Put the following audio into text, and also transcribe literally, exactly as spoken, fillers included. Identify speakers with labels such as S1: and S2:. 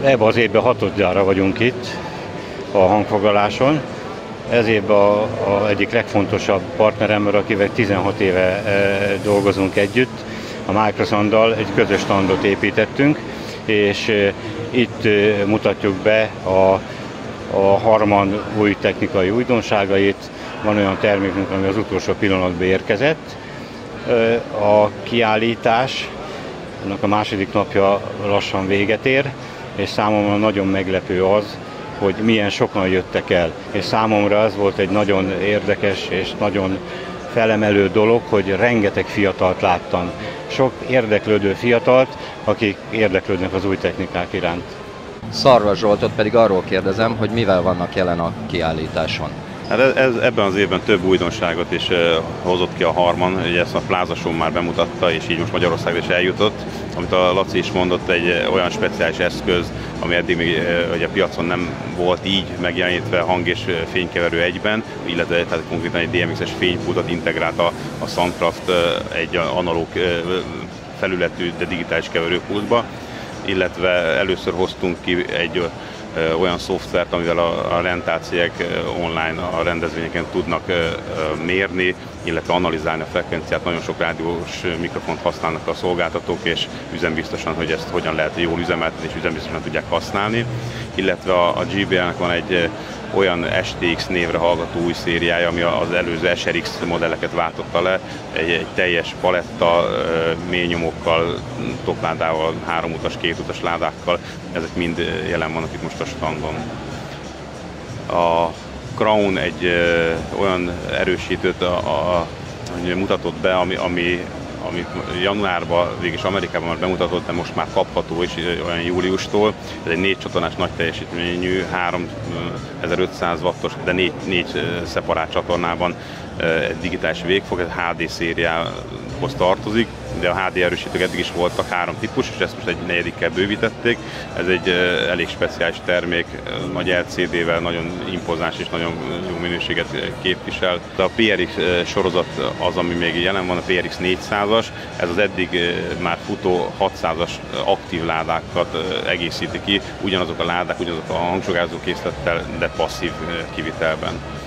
S1: Ebben az évben hatodjára vagyunk itt a hangfoglaláson. Ez évben a, a egyik legfontosabb partneremmel, akivel tizenhat éve e, dolgozunk együtt, a Microsonddal egy közös standot építettünk, és e, itt e, mutatjuk be a, a Harman új technikai újdonságait. Van olyan termékünk, ami az utolsó pillanatban érkezett. E, a kiállítás, annak a második napja lassan véget ér, és számomra nagyon meglepő az, hogy milyen sokan jöttek el. És számomra ez volt egy nagyon érdekes és nagyon felemelő dolog, hogy rengeteg fiatalt láttam. Sok érdeklődő fiatalt, akik érdeklődnek az új technikák iránt.
S2: Szarvas Zsoltot pedig arról kérdezem, hogy mivel vannak jelen a kiállításon.
S3: Hát ez, ebben az évben több újdonságot is uh, hozott ki a Harman, ugye ezt a Plaza Show már bemutatta, és így most Magyarországra is eljutott. Amit a Laci is mondott, egy uh, olyan speciális eszköz, ami eddig még uh, a piacon nem volt így megjelenítve, hang és uh, fénykeverő egyben, illetve tehát konkrétan egy dé em iksz-es fénypultot integrált a, a Soundcraft uh, egy analóg uh, felületű, de digitális keverőpultba, illetve először hoztunk ki egy uh, olyan szoftvert, amivel a, a rendtácégek online a rendezvényeken tudnak mérni, illetve analizálni a frekvenciát. Nagyon sok rádiós mikrofont használnak a szolgáltatók, és üzembiztosan, hogy ezt hogyan lehet jól üzemeltetni, és üzembiztosan tudják használni. Illetve a, a gé bé el-nek van egy olyan es té iksz névre hallgató új szériája, ami az előző es er iksz modelleket váltotta le, egy, egy teljes paletta, mély nyomokkal, topládával, háromutas, kétutas ládákkal, ezek mind jelen vannak itt most a standon. A Crown egy ö, olyan erősítőt a, a, mutatott be, ami, ami amit januárban, végig Amerikában már bemutatott, de most már kapható is olyan júliustól. Ez egy négy csatornás nagy teljesítményű, háromezer-ötszáz wattos, de négy, négy szeparát csatornában egy digitális végfog, ez há dé szériához tartozik, de a há dé erősítők eddig is voltak három típus, és ezt most egy negyedikkel bővítették. Ez egy elég speciális termék, nagy el cé dé-vel, nagyon impozáns és nagyon jó minőséget képvisel. A pé er iksz sorozat az, ami még jelen van, a pé er iksz négyszázas, ez az eddig már futó hatszázas aktív ládákat egészíti ki, ugyanazok a ládák, ugyanazok a hangsugárzó készlettel, de passzív kivitelben.